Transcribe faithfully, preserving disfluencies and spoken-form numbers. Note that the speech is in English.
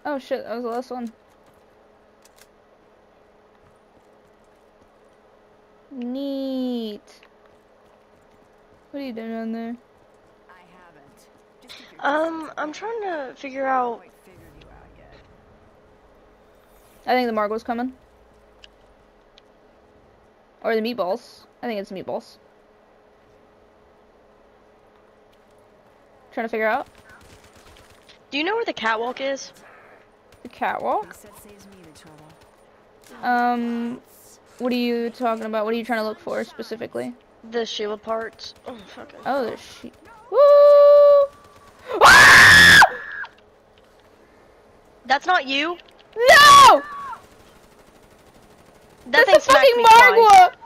Oh shit, that was the last one. Neat. What are you doing down there? I haven't. Just keep your Um, I'm trying to figure out. quite figured you out yet. I think the Margot's coming. Or the meatballs. I think it's meatballs. Trying to figure out. Do you know where the catwalk is? The catwalk? Who said saves me the trouble? Um, what are you talking about? What are you trying to look for specifically? The shield parts. Oh, fucking. Oh, there's sheep. Woo! Ah! That's not you. No! That That's thing a smacked fucking me twice. Margwa!